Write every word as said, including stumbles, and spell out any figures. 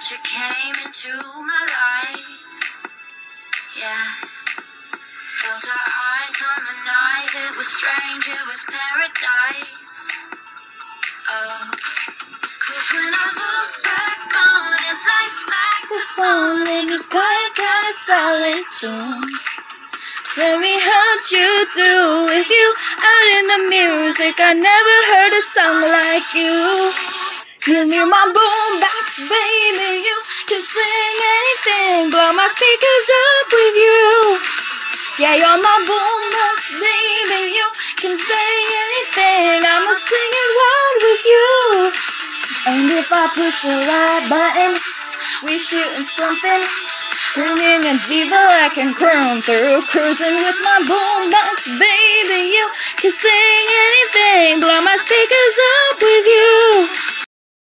that you came into my life. Yeah. Felt our eyes on the night. It was strange, it was paradise. Oh. Cause when I look back on it, life like the song in a quiet kind of silent tune. Tell me how'd you do with you out in the music? I never heard a song like you. Cause you're my boombox, baby. You can sing anything, blow my speakers up with you. Yeah, you're my boombox, baby. You can say anything, I'ma sing it loud with you. And if I push the right button, we shooting something. Bringing a diva I can croon through. Cruising with my boombox, baby. You can sing anything, blow my speakers up with you.